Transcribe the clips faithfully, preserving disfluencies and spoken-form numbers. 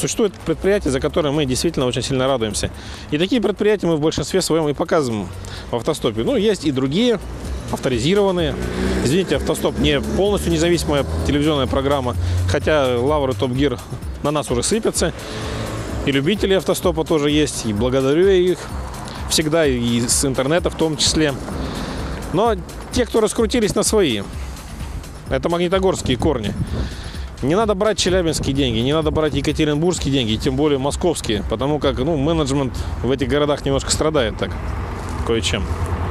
существуют предприятия, за которые мы действительно очень сильно радуемся. И такие предприятия мы в большинстве своем и показываем в автостопе. Ну, есть и другие, авторизированные. Извините, автостоп не полностью независимая телевизионная программа, хотя лавры Top Gear на нас уже сыпятся. И любители автостопа тоже есть, и благодарю я их всегда, и с интернета в том числе. Но те, кто раскрутились на свои, это магнитогорские корни. Не надо брать челябинские деньги, не надо брать екатеринбургские деньги, тем более московские, потому как ну, менеджмент в этих городах немножко страдает так, кое-чем.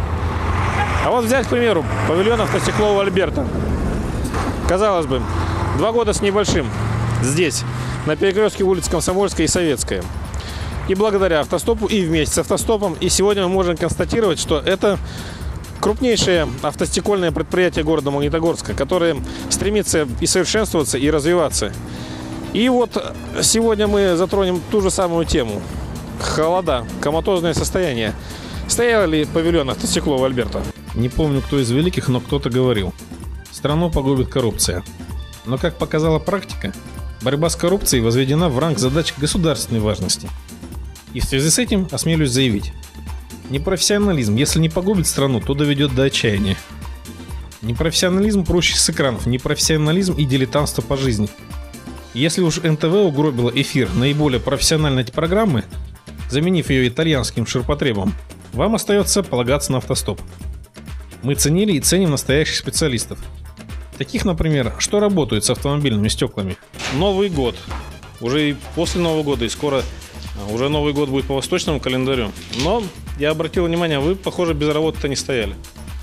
А вот взять, к примеру, павильон автостекло у Альберта. Казалось бы, два года с небольшим здесь, на перекрестке улиц Комсомольская и Советская. И благодаря автостопу, и вместе с автостопом, и сегодня мы можем констатировать, что это крупнейшее автостекольное предприятие города Магнитогорска, которое стремится и совершенствоваться, и развиваться. И вот сегодня мы затронем ту же самую тему. Холода, коматозное состояние. Стоял ли павильон автостекло у Альберта? Не помню, кто из великих, но кто-то говорил: страну погубит коррупция. Но, как показала практика, борьба с коррупцией возведена в ранг задач государственной важности. И в связи с этим осмелюсь заявить: непрофессионализм, если не погубит страну, то доведет до отчаяния. Непрофессионализм проще с экранов, непрофессионализм и дилетантство по жизни. Если уж эн тэ вэ угробило эфир наиболее профессиональной программы, заменив ее итальянским ширпотребом, вам остается полагаться на автостоп. Мы ценили и ценим настоящих специалистов. Таких, например, что работают с автомобильными стеклами. Новый год. Уже и после Нового года, и скоро уже Новый год будет по восточному календарю. Но я обратил внимание, вы, похоже, без работы-то не стояли.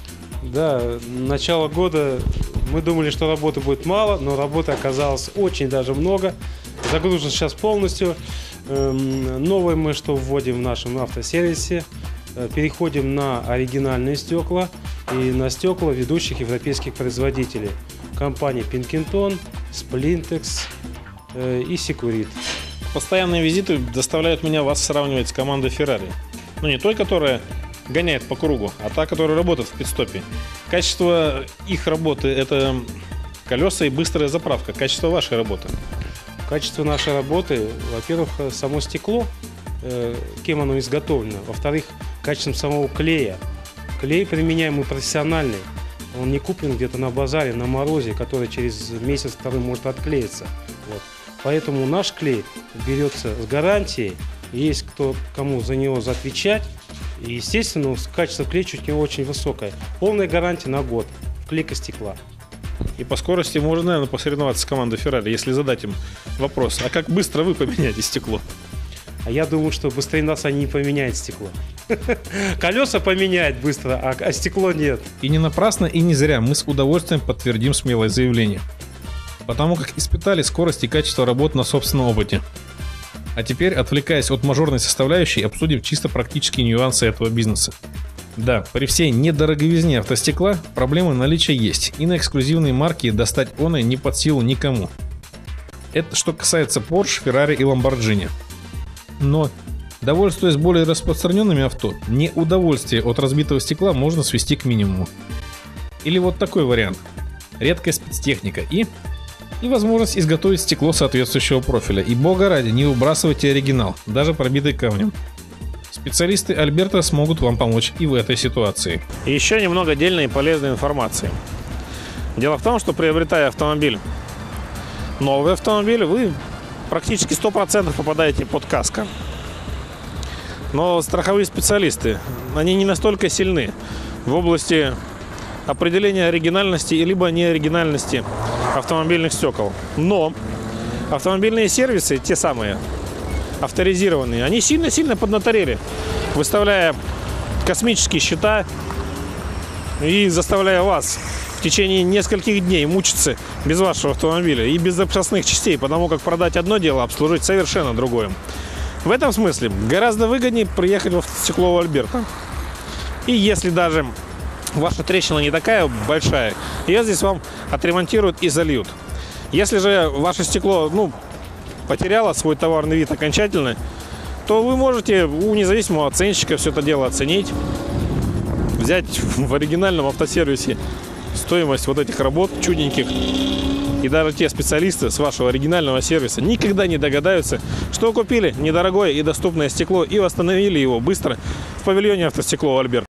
Да, начало года мы думали, что работы будет мало, но работы оказалось очень даже много. Загружен сейчас полностью. Новое мы что вводим в нашем автосервисе. Переходим на оригинальные стекла и на стекла ведущих европейских производителей. Компании Pinkerton, Splintex и Securit. Постоянные визиты заставляют меня вас сравнивать с командой Ferrari. Ну, не той, которая гоняет по кругу, а та, которая работает в пит-стопе. Качество их работы – это колеса и быстрая заправка. Качество вашей работы? Качество нашей работы, во-первых, само стекло, кем оно изготовлено. Во-вторых, качеством самого клея. Клей применяемый профессиональный. Он не куплен где-то на базаре, на морозе, который через месяц-второй может отклеиться. Вот. Поэтому наш клей берется с гарантией. Есть кто, кому за него отвечать. И, естественно, качество клея чуть не очень высокое. Полная гарантия на год. Вклейка стекла. И по скорости можно, наверное, посоревноваться с командой Ferrari, если задать им вопрос: а как быстро вы поменяете стекло? А я думаю, что быстрее нас они не поменяют стекло. Колеса поменяют быстро, а, а стекло нет. И не напрасно, и не зря мы с удовольствием подтвердим смелое заявление. Потому как испытали скорость и качество работ на собственном опыте. А теперь, отвлекаясь от мажорной составляющей, обсудим чисто практические нюансы этого бизнеса. Да, при всей недороговизне автостекла проблемы наличия есть, и на эксклюзивные марки достать оно не под силу никому. Это что касается Porsche, Ferrari и Lamborghini. Но, довольствуясь более распространенными авто, неудовольствие от разбитого стекла можно свести к минимуму. Или вот такой вариант: редкая спецтехника и... и возможность изготовить стекло соответствующего профиля. И бога ради, не выбрасывайте оригинал, даже пробитый камнем. Специалисты Альберта смогут вам помочь и в этой ситуации. И еще немного дельной и полезной информации. Дело в том, что приобретая автомобиль, новый автомобиль, вы практически сто процентов попадаете под каско. Но страховые специалисты, они не настолько сильны в области определения оригинальности либо неоригинальности автомобильных стекол. Но автомобильные сервисы, те самые авторизированные, они сильно-сильно поднаторели, выставляя космические счета и заставляя вас в течение нескольких дней мучиться без вашего автомобиля и без запасных частей, потому как продать одно дело, обслужить совершенно другое. В этом смысле гораздо выгоднее приехать в автостекло у Альберта. И если даже ваша трещина не такая большая, ее здесь вам отремонтируют и зальют. Если же ваше стекло, ну, потеряло свой товарный вид окончательно, то вы можете у независимого оценщика все это дело оценить, взять в оригинальном автосервисе стоимость вот этих работ чудненьких И даже те специалисты с вашего оригинального сервиса никогда не догадаются, что купили недорогое и доступное стекло и восстановили его быстро в павильоне «Автостекло Альберт».